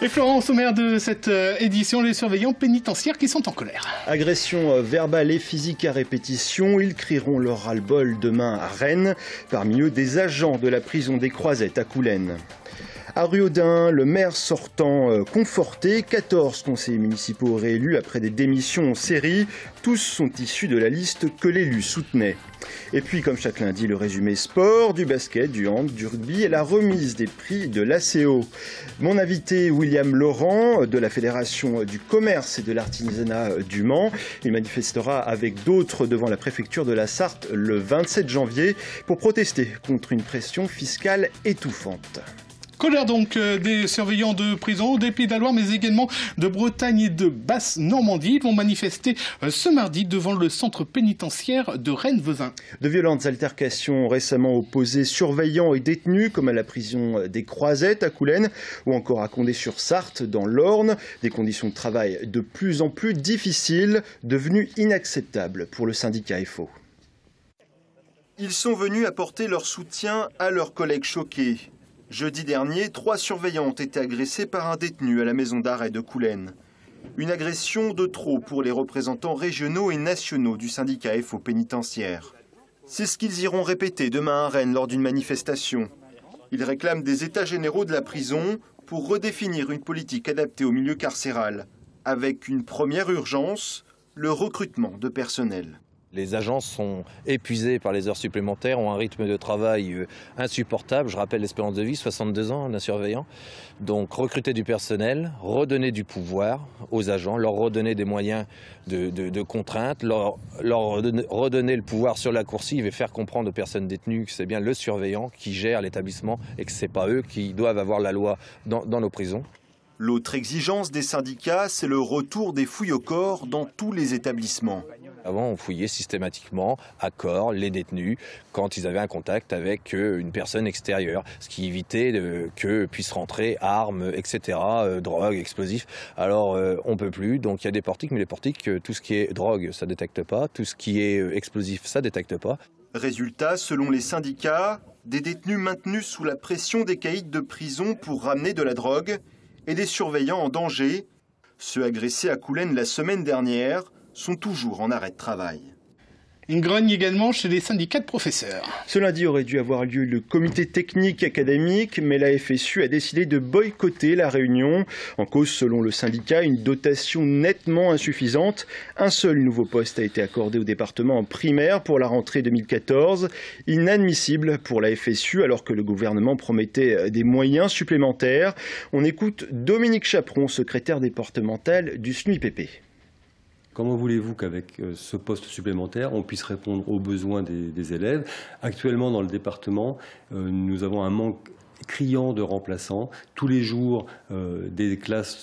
Et Florent, au sommaire de cette édition, les surveillants pénitentiaires qui sont en colère. Agression verbale et physique à répétition, ils crieront leur ras-le-bol demain à Rennes. Parmi eux, des agents de la prison des Croisettes à Coulennes. À Ruaudin, le maire sortant conforté, 14 conseillers municipaux réélus après des démissions en série. Tous sont issus de la liste que l'élu soutenait. Et puis, comme chaque lundi, le résumé sport, du basket, du hand, du rugby et la remise des prix de l'ACO. Mon invité, William Laurent, de la Fédération du commerce et de l'artisanat du Mans. Il manifestera avec d'autres devant la préfecture de la Sarthe le 27 janvier pour protester contre une pression fiscale étouffante. Colère donc des surveillants de prison des Pays de la Loire, mais également de Bretagne et de Basse-Normandie. Ils vont manifester ce mardi devant le centre pénitentiaire de Rennes-Vezin. De violentes altercations ont récemment opposé surveillants et détenus, comme à la prison des Croisettes à Coulennes ou encore à Condé-sur-Sarthe dans l'Orne. Des conditions de travail de plus en plus difficiles, devenues inacceptables pour le syndicat FO. Ils sont venus apporter leur soutien à leurs collègues choqués. Jeudi dernier, 3 surveillants ont été agressés par un détenu à la maison d'arrêt de Coulennes. Une agression de trop pour les représentants régionaux et nationaux du syndicat FO pénitentiaire. C'est ce qu'ils iront répéter demain à Rennes lors d'une manifestation. Ils réclament des états généraux de la prison pour redéfinir une politique adaptée au milieu carcéral, avec une première urgence, le recrutement de personnel. Les agents sont épuisés par les heures supplémentaires, ont un rythme de travail insupportable. Je rappelle l'espérance de vie, 62 ans d'un surveillant. Donc recruter du personnel, redonner du pouvoir aux agents, leur redonner des moyens de contrainte, leur redonner le pouvoir sur la coursive et faire comprendre aux personnes détenues que c'est bien le surveillant qui gère l'établissement et que ce n'est pas eux qui doivent avoir la loi dans nos prisons. L'autre exigence des syndicats, c'est le retour des fouilles au corps dans tous les établissements. Avant, on fouillait systématiquement à corps les détenus quand ils avaient un contact avec une personne extérieure, ce qui évitait que puissent rentrer armes, etc., drogue, explosifs. Alors, on ne peut plus, donc il y a des portiques, mais les portiques, tout ce qui est drogue, ça ne détecte pas, tout ce qui est explosif, ça ne détecte pas. Résultat, selon les syndicats, des détenus maintenus sous la pression des caïds de prison pour ramener de la drogue et des surveillants en danger. Ceux agressés à Coulennes la semaine dernière sont toujours en arrêt de travail. Une grogne également chez les syndicats de professeurs. Ce lundi aurait dû avoir lieu le comité technique académique, mais la FSU a décidé de boycotter la réunion. En cause, selon le syndicat, une dotation nettement insuffisante. Un seul nouveau poste a été accordé au département en primaire pour la rentrée 2014. Inadmissible pour la FSU, alors que le gouvernement promettait des moyens supplémentaires. On écoute Dominique Chaperon, secrétaire départemental du SNUIPP. Comment voulez-vous qu'avec ce poste supplémentaire, on puisse répondre aux besoins des élèves? Actuellement, dans le département, nous avons un manque criant de remplaçants. Tous les jours, des classes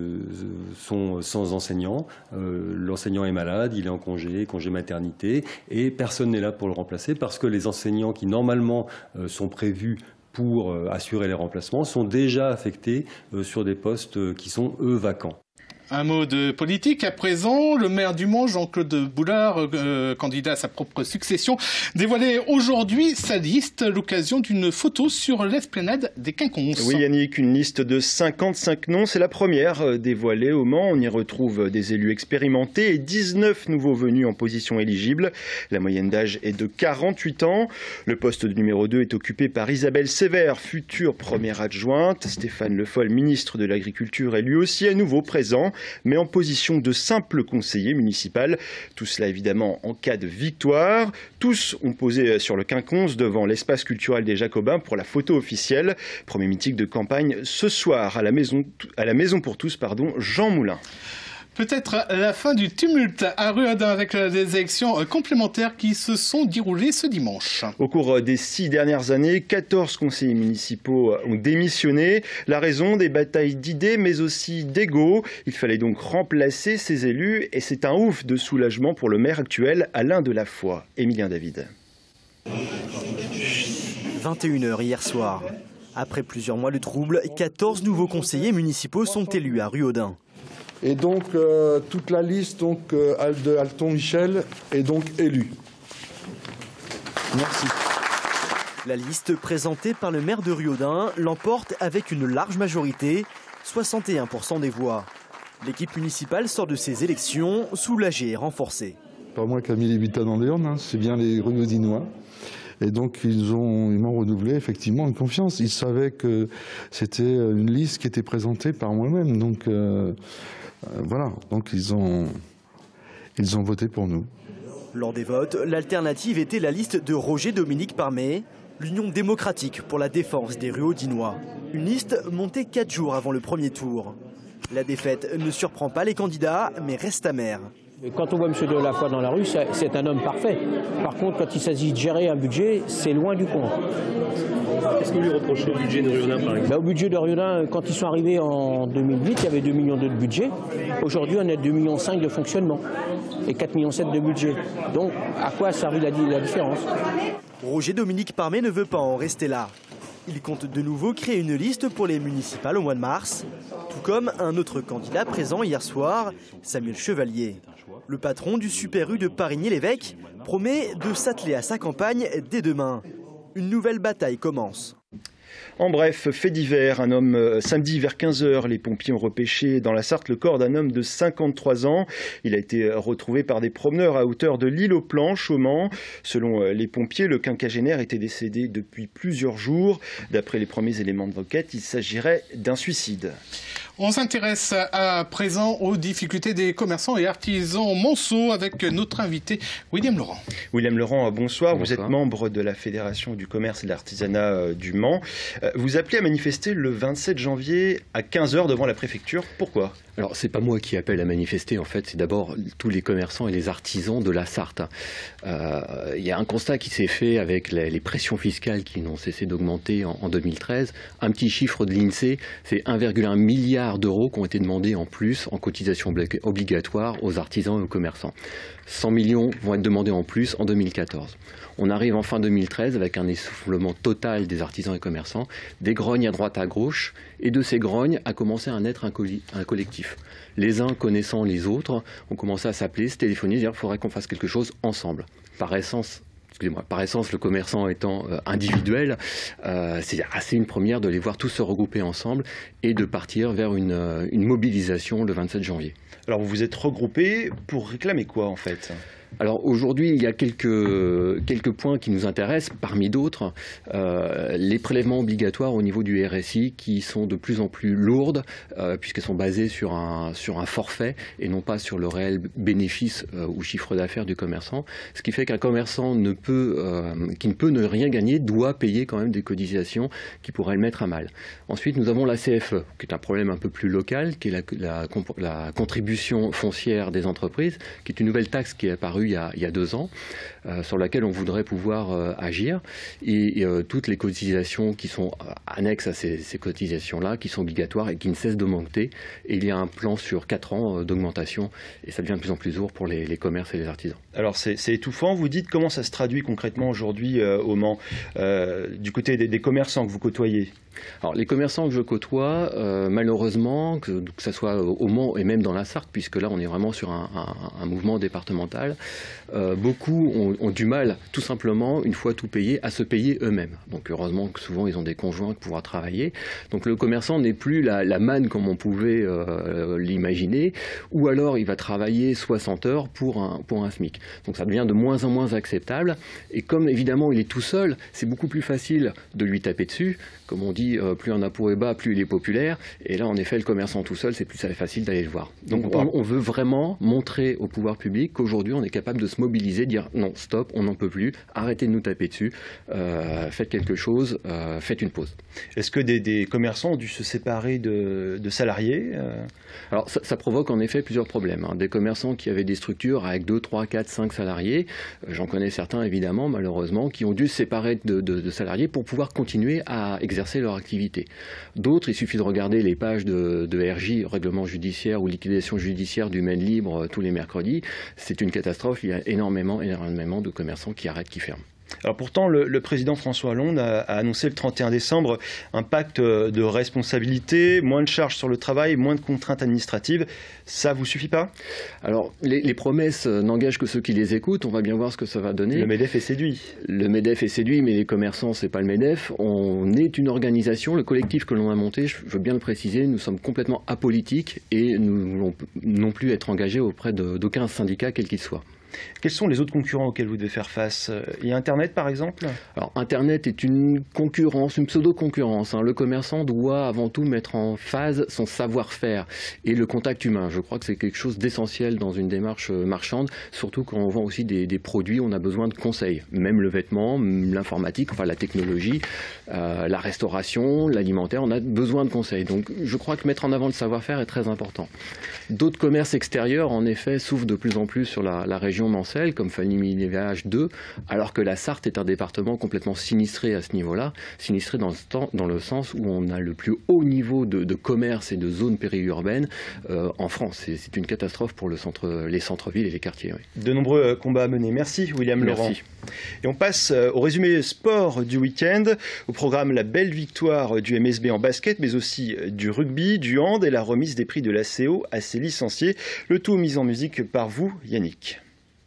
sont sans enseignants. L'enseignant est malade, il est en congé maternité, et personne n'est là pour le remplacer parce que les enseignants qui, normalement, sont prévus pour assurer les remplacements sont déjà affectés sur des postes qui sont, eux, vacants. Un mot de politique à présent. Le maire du Mans, Jean-Claude Boulard, candidat à sa propre succession, dévoilait aujourd'hui sa liste à l'occasion d'une photo sur l'esplanade des Quinconces. Oui Yannick, une liste de 55 noms, c'est la première dévoilée au Mans. On y retrouve des élus expérimentés et 19 nouveaux venus en position éligible. La moyenne d'âge est de 48 ans. Le poste de numéro 2 est occupé par Isabelle Sévère, future première adjointe. Stéphane Le Foll, ministre de l'Agriculture, est lui aussi à nouveau présent, mais en position de simple conseiller municipal. Tout cela évidemment en cas de victoire. Tous ont posé sur le Quinconce devant l'espace culturel des Jacobins pour la photo officielle. Premier meeting de campagne ce soir à la maison pour tous, Jean Moulin. Peut-être la fin du tumulte à Ruaudin avec des élections complémentaires qui se sont déroulées ce dimanche. Au cours des 6 dernières années, 14 conseillers municipaux ont démissionné. La raison, des batailles d'idées mais aussi d'ego. Il fallait donc remplacer ces élus et c'est un ouf de soulagement pour le maire actuel, Alain Delafoy. Émilien David. 21h hier soir. Après plusieurs mois de troubles, 14 nouveaux conseillers municipaux sont élus à Ruaudin. Et donc, toute la liste de Alton Michel est donc élue. Merci. La liste présentée par le maire de Ruaudin l'emporte avec une large majorité. 61% des voix. L'équipe municipale sort de ces élections soulagée et renforcée. Pas moi qui a mis les bulletins dans les urnes, c'est bien les Renaudinois. Et donc ils m'ont renouvelé effectivement une confiance. Ils savaient que c'était une liste qui était présentée par moi-même. Donc voilà, donc ils ont voté pour nous. Lors des votes, l'alternative était la liste de Roger-Dominique Parmé, l'Union démocratique pour la défense des Ruaudinois. Une liste montée 4 jours avant le premier tour. La défaite ne surprend pas les candidats, mais reste amère. Quand on voit M. Delafoy dans la rue, c'est un homme parfait. Par contre, quand il s'agit de gérer un budget, c'est loin du compte. Qu'est-ce que vous lui reprochez au budget de Riodin, par exemple? Au budget de Riodin, quand ils sont arrivés en 2008, il y avait 2,2 millions de budget. Aujourd'hui, on est à 2,5 millions de fonctionnement et 4,7 millions de budget. Donc, à quoi a servi la différence? Roger-Dominique Parmé ne veut pas en rester là. Il compte de nouveau créer une liste pour les municipales au mois de mars, tout comme un autre candidat présent hier soir, Samuel Chevalier. Le patron du Super U de Parigny-l'Évêque promet de s'atteler à sa campagne dès demain. Une nouvelle bataille commence. En bref, fait divers, samedi vers 15h, les pompiers ont repêché dans la Sarthe le corps d'un homme de 53 ans. Il a été retrouvé par des promeneurs à hauteur de l'île aux Planches au Mans. Selon les pompiers, le quinquagénaire était décédé depuis plusieurs jours. D'après les premiers éléments de l'enquête, il s'agirait d'un suicide. On s'intéresse à présent aux difficultés des commerçants et artisans monceaux avec notre invité William Laurent. William Laurent, bonsoir. Vous êtes membre de la Fédération du commerce et de l'artisanat du Mans. Vous appelez à manifester le 27 janvier à 15h devant la préfecture. Pourquoi ? Alors, c'est pas moi qui appelle à manifester, en fait, c'est d'abord tous les commerçants et les artisans de la Sarthe. Il y a un constat qui s'est fait avec les pressions fiscales qui n'ont cessé d'augmenter en 2013. Un petit chiffre de l'INSEE, c'est 1,1 milliard d'euros qui ont été demandés en plus en cotisation obligatoire aux artisans et aux commerçants. 100 millions vont être demandés en plus en 2014. On arrive en fin 2013 avec un essoufflement total des artisans et commerçants, des grognes à droite à gauche, et de ces grognes a commencé à naître un collectif. Les uns connaissant les autres ont commencé à s'appeler, se téléphoner, dire qu'il faudrait qu'on fasse quelque chose ensemble. Par essence, le commerçant étant individuel, c'est assez une première de les voir tous se regrouper ensemble et de partir vers une mobilisation le 27 janvier. Alors vous vous êtes regroupés pour réclamer quoi en fait ? Alors aujourd'hui, il y a quelques points qui nous intéressent, parmi d'autres, les prélèvements obligatoires au niveau du RSI qui sont de plus en plus lourdes puisqu'elles sont basées sur un forfait et non pas sur le réel bénéfice ou chiffre d'affaires du commerçant, ce qui fait qu'un commerçant qui ne peut ne rien gagner doit payer quand même des cotisations qui pourraient le mettre à mal. Ensuite, nous avons la CFE, qui est un problème un peu plus local, qui est la contribution foncière des entreprises, qui est une nouvelle taxe qui est apparue il y a 2 ans, sur laquelle on voudrait pouvoir agir. Et toutes les cotisations qui sont annexes à ces cotisations-là, qui sont obligatoires et qui ne cessent d'augmenter. Et il y a un plan sur 4 ans d'augmentation, et ça devient de plus en plus lourd pour les commerces et les artisans. Alors c'est étouffant, vous dites comment ça se traduit concrètement aujourd'hui au Mans, du côté des commerçants que vous côtoyez? Alors, les commerçants que je côtoie, malheureusement, que ce soit au Mans et même dans la Sarthe, puisque là on est vraiment sur un mouvement départemental, beaucoup ont du mal, tout simplement, une fois tout payé, à se payer eux-mêmes. Donc heureusement que souvent ils ont des conjoints pour pouvoir travailler. Donc le commerçant n'est plus la manne comme on pouvait l'imaginer, ou alors il va travailler 60 heures pour un SMIC. Donc ça devient de moins en moins acceptable. Et comme évidemment il est tout seul, c'est beaucoup plus facile de lui taper dessus. Comme on dit, plus un impôt est bas, plus il est populaire. Et là, en effet, le commerçant tout seul, c'est plus facile d'aller le voir. Donc on veut vraiment montrer au pouvoir public qu'aujourd'hui, on est capable de se mobiliser, dire non, stop, on n'en peut plus, arrêtez de nous taper dessus, faites quelque chose, faites une pause. Est-ce que des commerçants ont dû se séparer de salariés Alors ça provoque en effet plusieurs problèmes. Des commerçants qui avaient des structures avec 2, 3, 4, 5 salariés, j'en connais certains évidemment, malheureusement, qui ont dû se séparer de salariés pour pouvoir continuer à exercer leur activité. D'autres, il suffit de regarder les pages de RJ, règlement judiciaire ou liquidation judiciaire du Maine Libre tous les mercredis. C'est une catastrophe, il y a énormément de commerçants qui arrêtent, qui ferment. Alors pourtant, le président François Hollande a annoncé le 31 décembre un pacte de responsabilité, moins de charges sur le travail, moins de contraintes administratives. Ça vous suffit pas? Alors, les promesses n'engagent que ceux qui les écoutent. On va bien voir ce que ça va donner. Le MEDEF est séduit. Le MEDEF est séduit, mais les commerçants, c'est pas le MEDEF. On est une organisation, le collectif que l'on a monté, je veux bien le préciser, nous sommes complètement apolitiques et nous ne voulons non plus être engagés auprès d'aucun syndicat, quel qu'il soit. Quels sont les autres concurrents auxquels vous devez faire face? Il y a Internet, par exemple? Alors, Internet est une concurrence, une pseudo-concurrence. Le commerçant doit avant tout mettre en phase son savoir-faire et le contact humain. Je crois que c'est quelque chose d'essentiel dans une démarche marchande, surtout quand on vend aussi des produits, on a besoin de conseils. Même le vêtement, l'informatique, enfin la technologie, la restauration, l'alimentaire, on a besoin de conseils. Donc, je crois que mettre en avant le savoir-faire est très important. D'autres commerces extérieurs, en effet, s'ouvrent de plus en plus sur la région Mancel, comme Famille-Ménage 2, alors que la Sarthe est un département complètement sinistré à ce niveau-là, sinistré dans le sens où on a le plus haut niveau de commerce et de zones périurbaines en France. C'est une catastrophe pour les centres-villes et les quartiers. Oui. De nombreux combats à mener. Merci William Laurent. Et on passe au résumé sport du week-end. Au programme, la belle victoire du MSB en basket, mais aussi du rugby, du hand et la remise des prix de l'ACO à ses licenciés. Le tout mis en musique par vous, Yannick.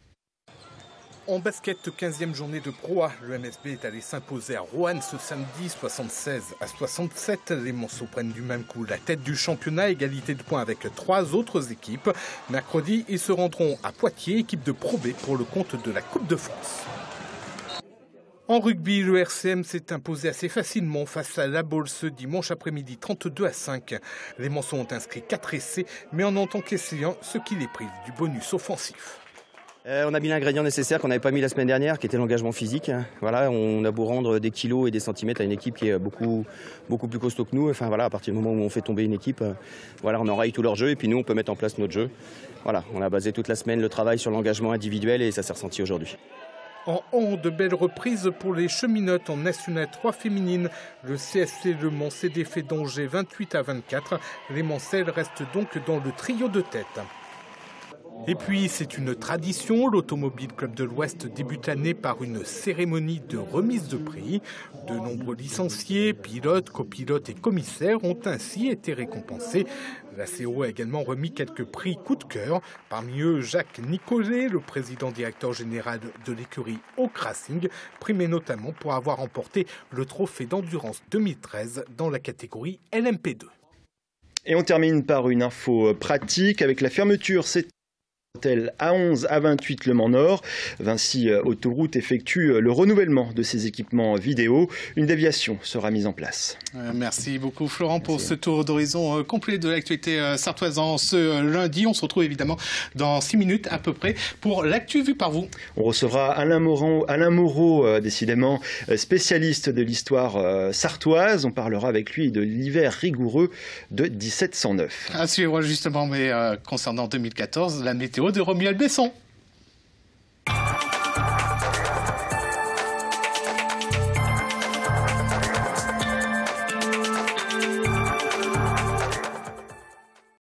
En basket, 15e journée de Pro A, le MSB est allé s'imposer à Roanne ce samedi 76-67. Les Monceaux prennent du même coup la tête du championnat, égalité de points avec 3 autres équipes. Mercredi, ils se rendront à Poitiers, équipe de Pro B pour le compte de la Coupe de France. En rugby, le RCM s'est imposé assez facilement face à la Baule ce dimanche après-midi 32-5. Les Monceaux ont inscrit 4 essais, mais en ont encaissé un, ce qui les prive du bonus offensif. On a mis l'ingrédient nécessaire qu'on n'avait pas mis la semaine dernière, qui était l'engagement physique. Voilà, on a beau rendre des kilos et des centimètres à une équipe qui est beaucoup plus costaud que nous. Enfin voilà, à partir du moment où on fait tomber une équipe, voilà, on enraye tout leur jeu et puis nous on peut mettre en place notre jeu. Voilà, on a basé toute la semaine le travail sur l'engagement individuel et ça s'est ressenti aujourd'hui. En hand, de belles reprises pour les cheminotes en National 3 féminine. Le CSC Le Mans s'est défait d'Angers 28-24. Les Mancelles restent donc dans le trio de tête. Et puis, c'est une tradition, l'Automobile Club de l'Ouest débute l'année par une cérémonie de remise de prix. De nombreux licenciés, pilotes, copilotes et commissaires ont ainsi été récompensés. La CO a également remis quelques prix coup de cœur. Parmi eux, Jacques Nicolet, le président directeur général de l'écurie Hawk Racing, primé notamment pour avoir remporté le trophée d'endurance 2013 dans la catégorie LMP2. Et on termine par une info pratique avec la fermeture. Hôtel A11, A28 Le Mans Nord. Vinci Autoroute effectue le renouvellement de ses équipements vidéo. Une déviation sera mise en place. Merci beaucoup Florent pour ce tour d'horizon complet de l'actualité sartoise ce lundi. On se retrouve évidemment dans 6 minutes à peu près pour l'actu vue par vous. On recevra Alain Moreau, décidément spécialiste de l'histoire sartoise. On parlera avec lui de l'hiver rigoureux de 1709. À suivre justement, mais concernant 2014, la météo de Romuald Besson.